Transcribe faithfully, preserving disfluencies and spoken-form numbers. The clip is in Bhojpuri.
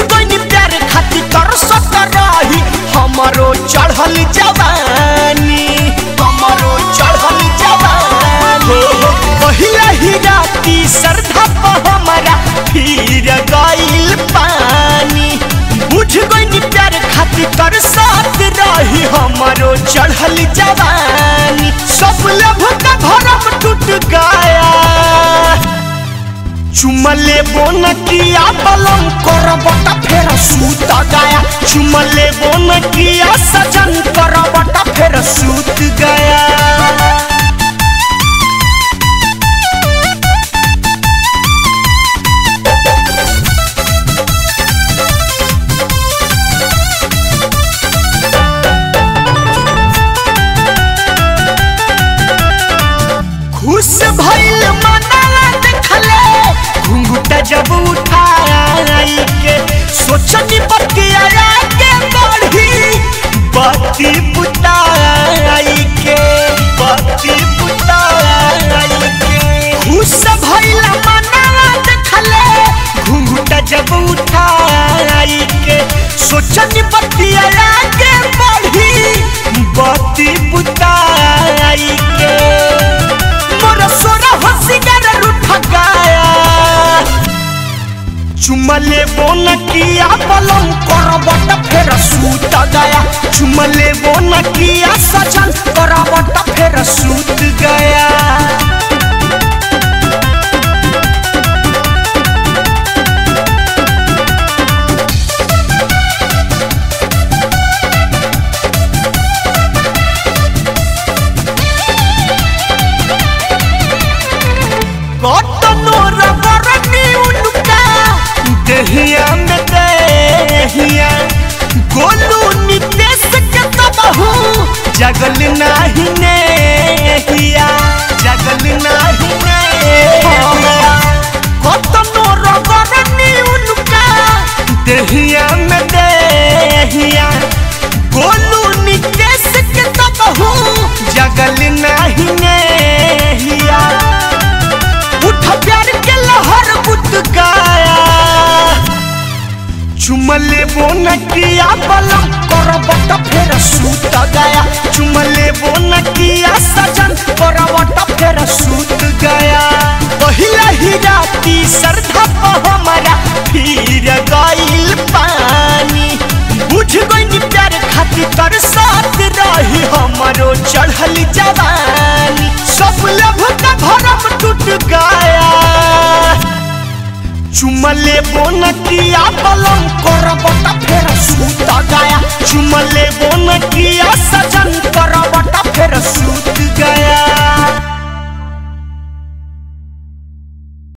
गई प्यार खातिर तरसत रही हमारो चढ़ल जवानी हमारो चढ़ल जवानी पहिला ही राती श्रद्धा पर हमारा फिर गइल पानी बुझ गई प्यार खातिर तरसत रही हमारो चढ़ल जवानी सब लभ का भरम टूट गया चुमले बोन किया बलम करबट फेर सूत गया चुमले बोन किया सजन करबट फेर सूत गया खुश भइल मनवा देखले घुंघटा जब उठाई के सोचनी बतिया के बढ़ी बत्ती बुताई के बत्ती बुताई के खुश भइल मनवा देखले घुंघटा जब उठाई के सोचनी बतिया के बढ़ी बत्ती बुताई के चुमले बोन किया बलम करबट फेर सूत गया चुमले बोन किया सजन करबट फेर सूत गया देहिया में देहिया गोलू नितेश के तबहू जगल नाही नेहिया जगल नाही नेहिया कतनो रगरनी उनका देहिया में देहिया गोलू नितेश के तबहू जगल नाही नेहिया उठ प्यार के लहर बुत गया चुमले बोन किया बलम करबट फेर सूत गया चुमले बोन किया सजन करबट फेर सूत गया पहिला ही राती श्रद्धा पर हमारा फिर गइल पानी बुझ गई प्यार खातिर तरसत रही हमारो चढ़ल जवानी सब लभ का भरम टूट गया चुमले बोन किया बलम करब